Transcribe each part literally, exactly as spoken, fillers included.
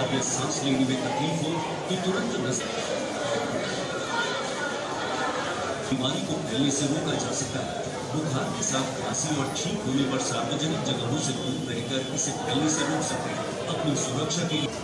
या सांस लेने में तकलीफ हो तो तुरंत नजदीक बीमारी को फैलने से रोका जा सकता है। बुखार के साथ खांसी और ठीक होने पर सार्वजनिक जगहों से दूर रहकर इसे फैलने से रोक सकते हैं। अपनी सुरक्षा के लिए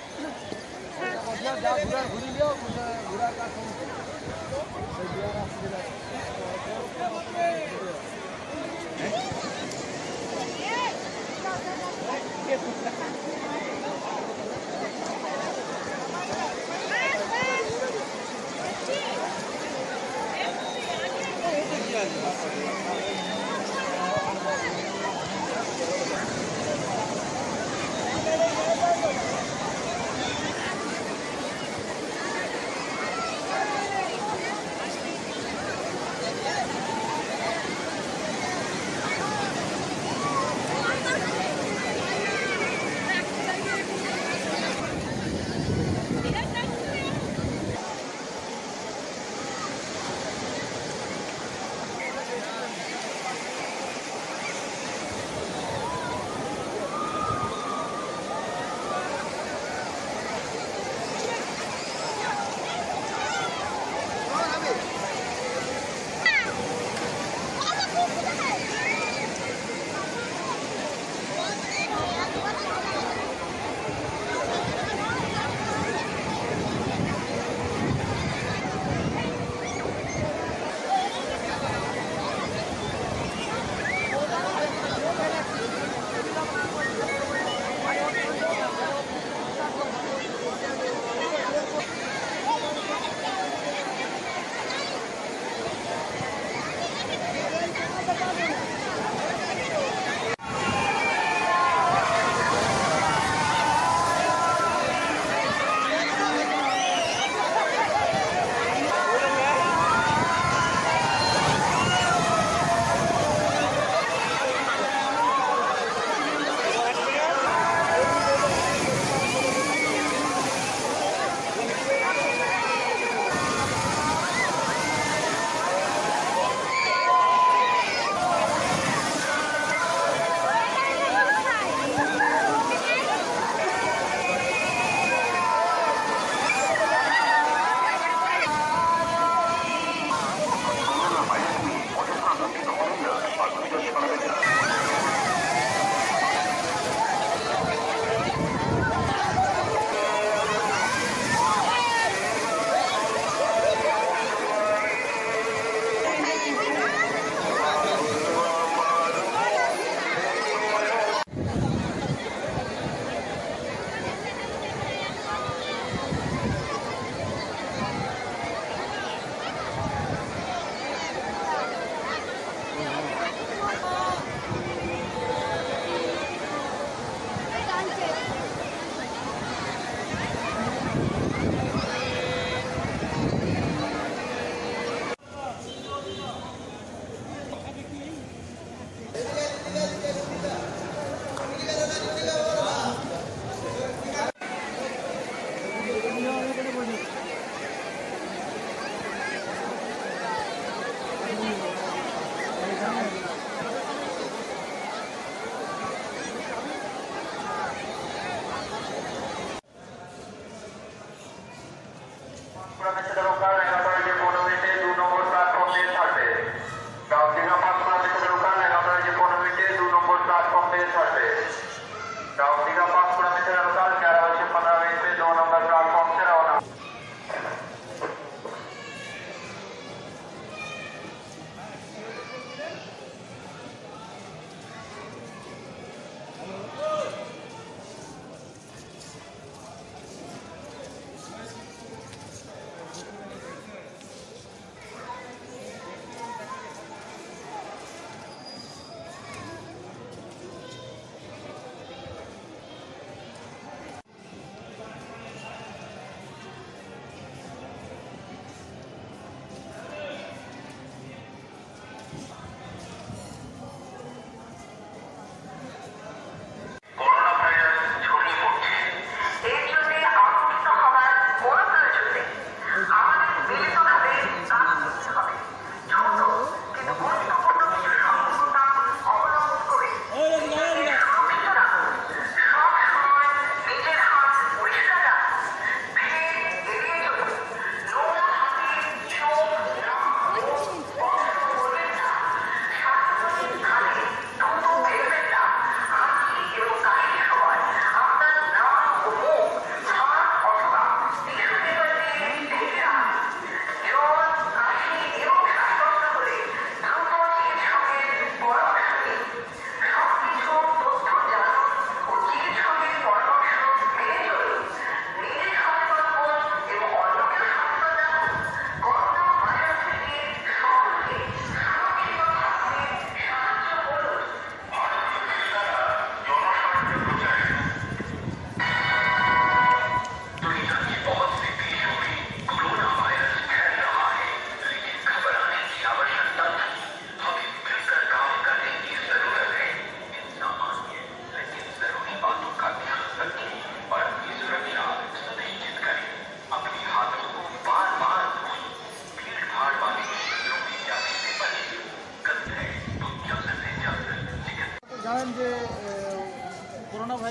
घुरा घुरी लियो घुरा का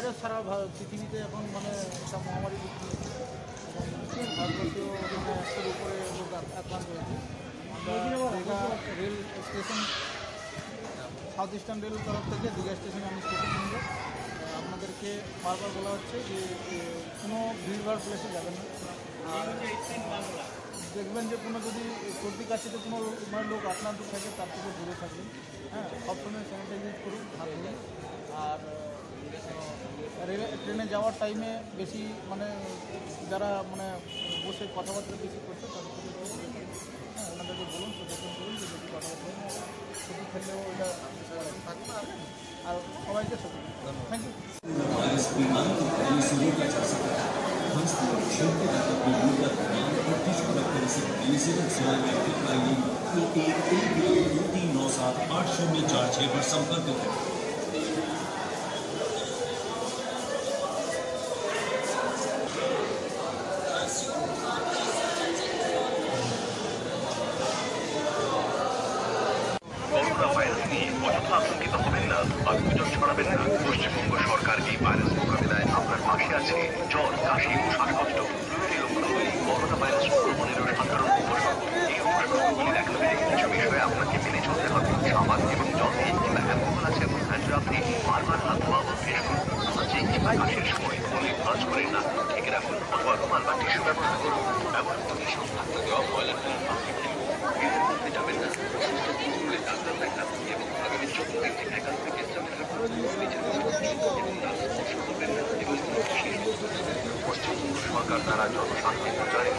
ভাইরাস সারা পৃথিবীতে এখন মানে একটা মহামারী বৃদ্ধি হচ্ছে এবং ভারতবর্ষেও মানে একটার উপরে লোক আক্রান্ত হয়েছে। Digha rail station South Eastern rail তরফ থেকে দীঘা স্টেশনে আমি স্টেশন নিয়ে আপনাদেরকে বারবার বলা হচ্ছে যে কোনো ভিড়ভাড় প্লেসে যাবেন না। আর দেখবেন যে কোনো যদি সর্দি কাশিতে কোনো মানে লোক আক্রান্ত থাকে তার থেকে দূরে থাকবেন। হ্যাঁ, সবসময় স্যানিটাইজ ইউজ করুন, হাত ধরুন। আর রেলে ট্রেনে যাওয়ার টাইমে বেশি মানে যারা মানে বসে কথাবার্তা বেশি করছে তাদের থেকে হ্যাঁ ওনাদেরকে বলুন, সচেতন করুন যে বেশি কথাবার্তা ছুটি খেললেও ওইটা থাকবে না। আর সবাইকে সচেতন থ্যাংক ইউ। वायरस बीमारी को पहले से रोका जा सकता है। खांसते और छींकते वक्त अपने मुंह का ध्यान और टिश्यू रखकर इसे पहले से रोक सवाल में दिखाइए तो एक एक दो तीन नौ सात आठ शून्य चार छः पर संपर्क करें। আতঙ্কিত হবেন না আর গুজব ছড়াবেন না। পশ্চিমবঙ্গ সরকার এই ভাইরাস মোকাবিলায় আপনার পাশে আছে। জ্বর, কাশি ও শ্বাসকষ্ট প্রভৃতি লক্ষণগুলি করোনা ভাইরাস সংক্রমণেরও সাধারণ উপসর্গ। এই উপসর্গগুলি দেখা দিলে কিছু বিষয়ে আপনাকে মেনে চলতে হবে। সাবান এবং জল কিংবা অ্যালকোহল আছে এমন হ্যান্ড রাব দিয়ে বারবার হাত ধোয়া অভ্যেস করুন। হাঁচি কিংবা কাশির সময় ফোনে ভাঁজ করেন না, ঢেকে রাখুন অথবা রুমাল বা টিস্যু ব্যবহার করুন। ব্যবহৃত নিঃশ্বাস থাকতে দেওয়া ময়লা করতে যাবেন না। সুস্থ কুকুরগুলি ডাক্তার দেখান এবং আগামী চোদ্দ দিন থেকে একান্ত পশ্চিমবঙ্গ সরকার দ্বারা জনস্বাস্থ্য প্রচারে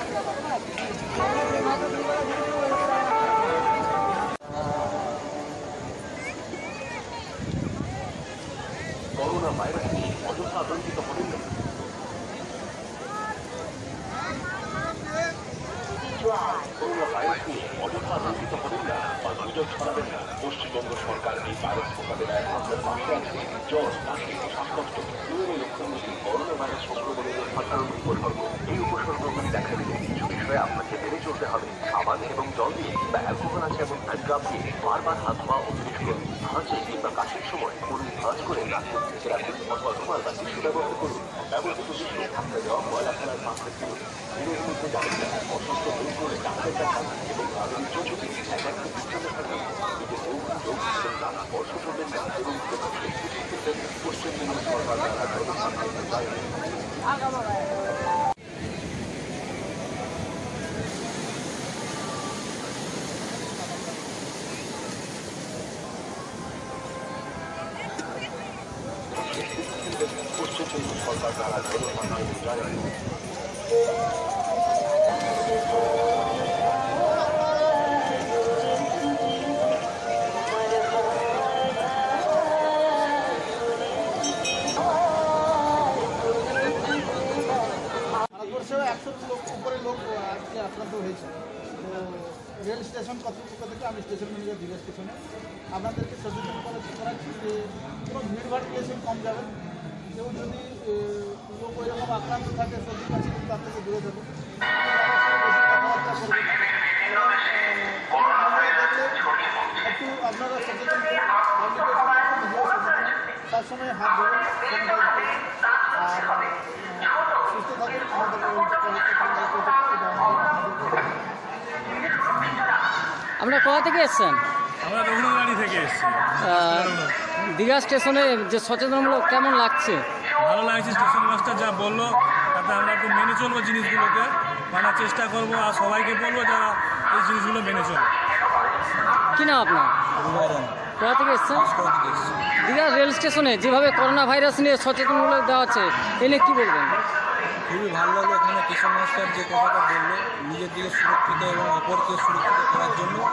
করোনা ভাইরাস নিয়ে অযথা আতঙ্কিত হবেন না। করোনা ভাইরাস নিয়ে অযথা আতঙ্কিত হবেন না বা গুজব ছড়াবেন না। পশ্চিমবঙ্গ সরকার এই ভাইরাস মোকাবিলায় আপনার পাশে আছে। জ্বর, কাশি, শ্বাসকষ্ট প্রভৃতি লক্ষণগুলি করোনা ভাইরাস সংক্রমণের সাধারণ উপসর্গ। এই উপসর্গগুলি দেখা দিলে কিছু বিষয়ে আপনাকে মেনে চলতে হবে। সাবান এবং জল দিয়ে কিংবা অ্যালকোহল আছে এমন হ্যান্ড রাব দিয়ে বারবার হাত ধোয়া অভ্যেস করুন। হাঁচি কিংবা কাশির সময় ফোনে ভাঁজ করে রাখুন, ঢেকে রাখুন অথবা রুমাল বা টিস্যু ব্যবহার করুন। ব্যবহৃত টিস্যু থাকতে দেওয়া ময়লা ফেলার পাত্রে ফেলুন। দিনের মধ্যে যাবেন না, অসুস্থ হয়ে পড়ে ডাক্তার দেখান এবং আগামী চোদ্দ দিন একান্ত বিচ্ছন্ন থাকুন। নিজের রোগ রোগ এবং নানা স্পর্শ করবেন না এবং পশ্চিমবঙ্গ সরকার দ্বারা জনস্বাস্থ্য প্রচারে পশ্চিমবঙ্গ সরকার দ্বারা জনস্বাস্থ্য প্রচারে ভারতবর্ষেও একশো লোক উপরে লোক আজকে আক্রান্ত হয়েছে। তো রেল স্টেশন কর্তৃপক্ষ থেকে আমি স্টেশন ম্যানেজার দীঘা স্টেশনে আপনাদেরকে সচেতন করাচ্ছি করাচ্ছি যে কোনো ভিড়ভাড় প্লেসে কম যাবেন। কেউ যদি লোক ওইরকম আক্রান্ত থাকে সর্দি কাশি তার থেকে দূরে থাকুন। কথাবার্তা করবেন একটু আপনারা সচেতন করুন, সবসময় হাত ধরুন আর সুস্থ থাকুন। আপনারা কোথা থেকে এসছেন? আমরা রঘুনাথগাড়ি থেকে এসেছি। দীঘা স্টেশনে যে সচেতনমূলক কেমন লাগছে? ভালো লাগছে, স্টেশন মাস্টার যা বললো তাতে আমরা একটু মেনে চলবো, জিনিসগুলোকে মানার চেষ্টা করবো আর সবাইকে বলবো যারা এই জিনিসগুলো মেনে চলবে। কি নাম আপনার? কোথা থেকে এসছেন? দীঘা রেল স্টেশনে যেভাবে করোনা ভাইরাস নিয়ে সচেতনমূলক দেওয়া হচ্ছে এ নিয়ে কী বলবেন? খুবই ভালো লাগলো। এখানে স্টেশন মাস্টার যে কথাটা বললো নিজের দিকে সুরক্ষিত এবং অপরকে সুরক্ষিত করার জন্য